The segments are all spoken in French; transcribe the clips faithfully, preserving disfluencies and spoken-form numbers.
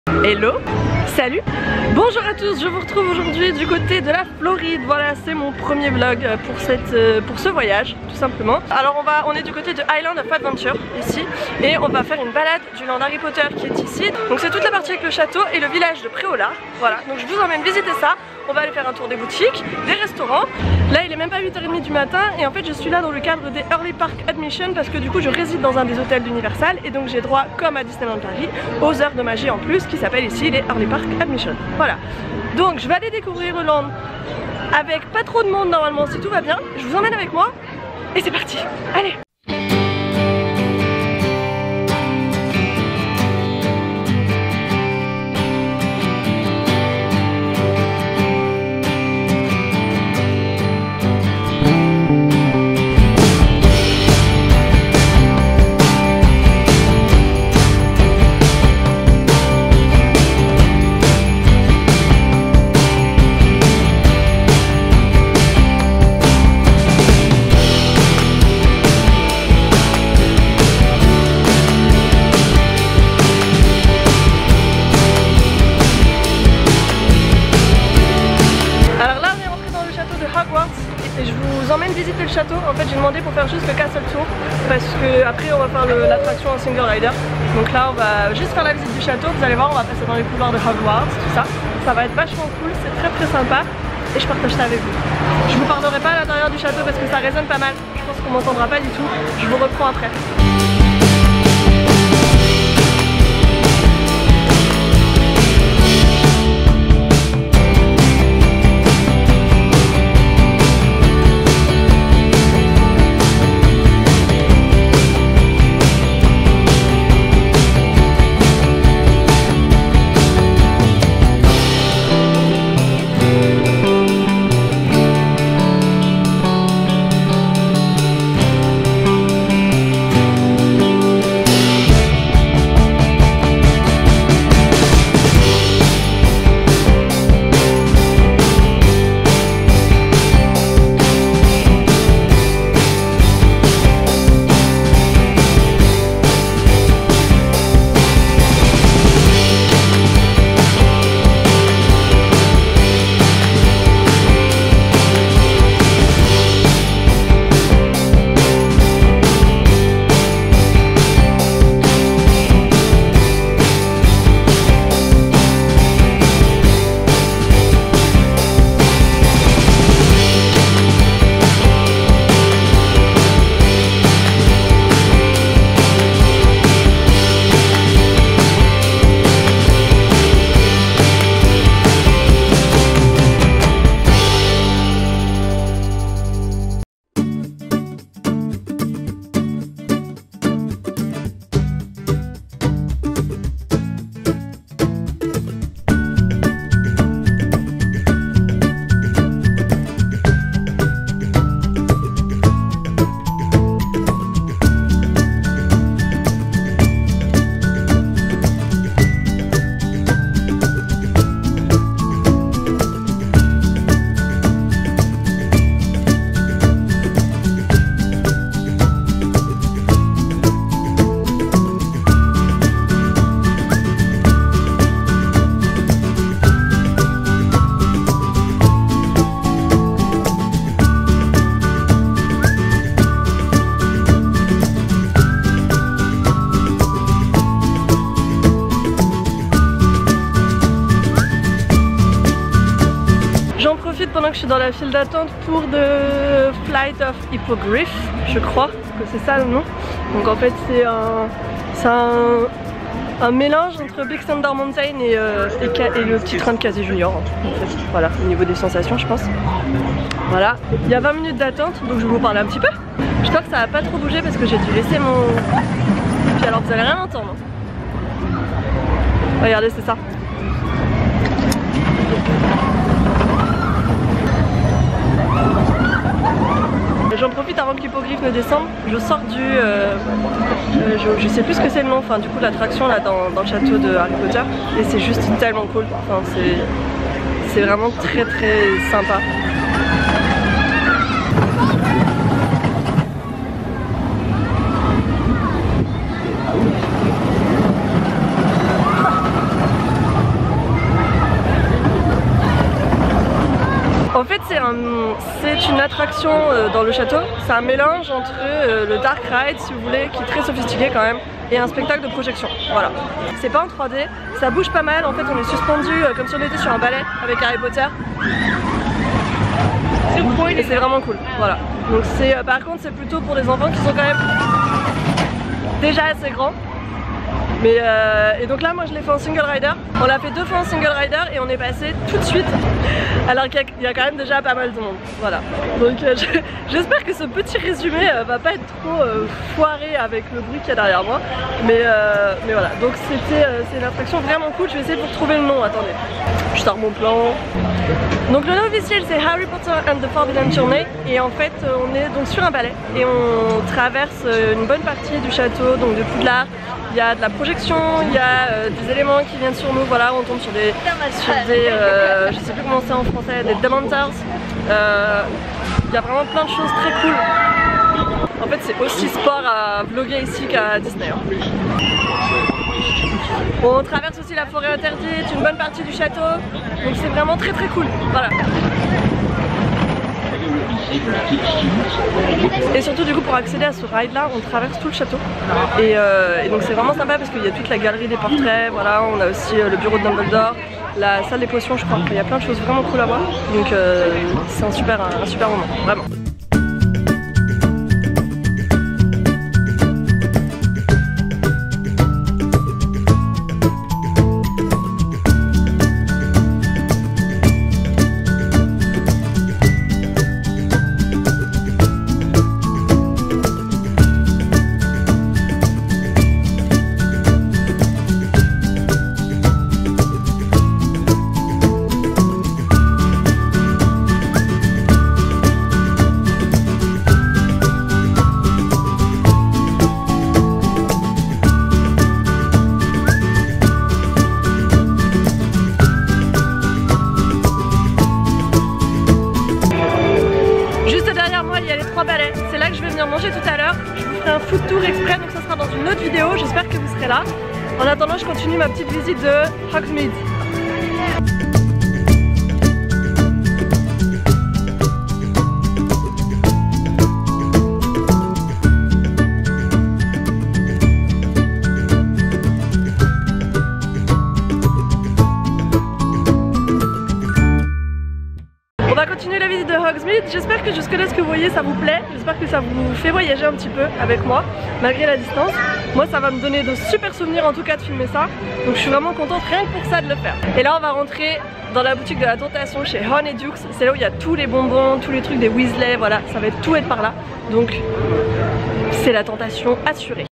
Hello, salut, bonjour à tous, je vous retrouve aujourd'hui du côté de la Floride. Voilà, c'est mon premier vlog pour, cette, pour ce voyage, tout simplement. Alors on, va, on est du côté de Island of Adventure, ici, et on va faire une balade du land Harry Potter qui est ici. Donc c'est toute la partie avec le château et le village de Préolard. Voilà, donc je vous emmène visiter ça. On va aller faire un tour des boutiques, des restaurants. Là il est même pas huit heures trente du matin et en fait je suis là dans le cadre des Early Park Admission parce que du coup je réside dans un des hôtels d'Universal et donc j'ai droit, comme à Disneyland Paris, aux heures de magie en plus qui s'appellent ici les Early Park Admission. Voilà, donc je vais aller découvrir le land avec pas trop de monde normalement si tout va bien. Je vous emmène avec moi et c'est parti, allez. Et je vous emmène visiter le château. En fait j'ai demandé pour faire juste le Castle Tour parce que après on va faire l'attraction en single rider. Donc là on va juste faire la visite du château. Vous allez voir, on va passer dans les couloirs de Hogwarts, tout ça. Ça va être vachement cool, c'est très très sympa et je partage ça avec vous. Je vous parlerai pas à l'intérieur du château parce que ça résonne pas mal. Je pense qu'on m'entendra pas du tout. Je vous reprends après. Pendant que je suis dans la file d'attente pour The Flight of Hippogriff, je crois que c'est ça le nom. Donc en fait c'est un, c'est un, un mélange entre Big Thunder Mountain et, euh, et, et le petit train de Casey Junior. En fait. Voilà, au niveau des sensations je pense. Voilà, il y a vingt minutes d'attente donc je vais vous parler un petit peu. J'espère que ça va pas trop bouger parce que j'ai dû laisser mon... Puis alors vous allez rien entendre. Regardez, c'est ça. J'en profite avant que l'hippogriffe ne descende, je sors du... Euh, euh, je, je sais plus ce que c'est le nom, enfin du coup l'attraction là dans, dans le château de Harry Potter et c'est juste tellement cool, enfin c'est vraiment très très sympa. c'est une attraction euh, dans le château. C'est un mélange entre euh, le Dark Ride, si vous voulez, qui est très sophistiqué quand même, et un spectacle de projection. Voilà. C'est pas en trois D, ça bouge pas mal. En fait, on est suspendu euh, comme si on était sur un ballet avec Harry Potter. Et c'est vraiment cool. Voilà. Donc c'est, euh, par contre, c'est plutôt pour des enfants qui sont quand même déjà assez grands. Mais euh, et donc là moi je l'ai fait en single rider. On l'a fait deux fois en single rider et on est passé tout de suite alors qu'il y, y a quand même déjà pas mal de monde. Voilà. Donc euh, j'espère que ce petit résumé euh, va pas être trop euh, foiré avec le bruit qu'il y a derrière moi. Mais, euh, mais voilà, donc c'était euh, c'est une attraction vraiment cool. Je vais essayer de vous retrouver le nom, attendez. Je sors mon plan. Donc le nom officiel c'est Harry Potter and the Forbidden Journey. Et en fait euh, on est donc sur un balai et on traverse euh, une bonne partie du château, donc de Poudlard. Il y a de la projection, il y a euh, des éléments qui viennent sur nous, voilà, on tombe sur des, sur des euh, je sais plus comment c'est en français, des Dementors. Euh, il y a vraiment plein de choses très cool. En fait c'est aussi sport à vlogger ici qu'à Disney. Hein. On traverse aussi la forêt interdite, une bonne partie du château, donc c'est vraiment très très cool. Voilà. Et surtout du coup pour accéder à ce ride là on traverse tout le château et, euh, et donc c'est vraiment sympa parce qu'il y a toute la galerie des portraits, voilà, on a aussi euh, le bureau de Dumbledore, la salle des potions je crois, il y a plein de choses vraiment cool à voir donc euh, c'est un super, un, un super moment, vraiment. C'est là que je vais venir manger tout à l'heure. Je vous ferai un food tour exprès, donc ça sera dans une autre vidéo. J'espère que vous serez là. En attendant, je continue ma petite visite de Hogsmeade. On va continuer la visite de Hogsmeade. J'espère que jusque là ce que vous voyez ça vous plaît. J'espère que ça vous fait voyager un petit peu avec moi malgré la distance. Moi ça va me donner de super souvenirs en tout cas de filmer ça. Donc je suis vraiment contente rien que pour ça de le faire. Et là on va rentrer dans la boutique de la tentation chez Honeydukes. C'est là où il y a tous les bonbons, tous les trucs des Weasley, voilà, ça va tout être par là. Donc c'est la tentation assurée.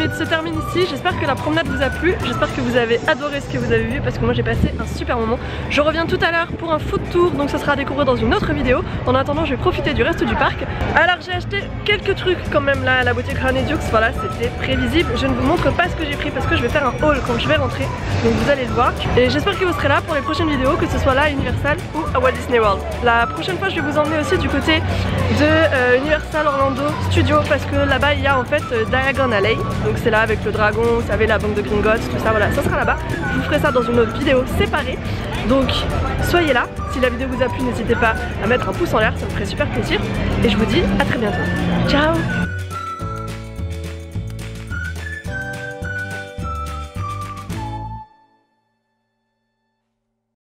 journée se termine ici. J'espère que la promenade vous a plu. J'espère que vous avez adoré ce que vous avez vu parce que moi j'ai passé un super moment. Je reviens tout à l'heure pour un food tour, donc ça sera à découvrir dans une autre vidéo. En attendant, je vais profiter du reste du parc. Alors j'ai acheté quelques trucs quand même là à la boutique Honeydukes. Voilà, c'était prévisible. Je ne vous montre pas ce que j'ai pris parce que je vais faire un haul quand je vais rentrer. Donc vous allez le voir. Et j'espère que vous serez là pour les prochaines vidéos, que ce soit là à Universal ou à Walt Disney World. La prochaine fois, je vais vous emmener aussi du côté de euh, Universal Orlando Studio parce que là-bas il y a en fait euh, Diagon Alley. Donc c'est là avec le dragon, vous savez, la banque de Gringotts, tout ça, voilà, ça sera là-bas. Je vous ferai ça dans une autre vidéo séparée. Donc soyez là. Si la vidéo vous a plu, n'hésitez pas à mettre un pouce en l'air, ça me ferait super plaisir. Et je vous dis à très bientôt. Ciao!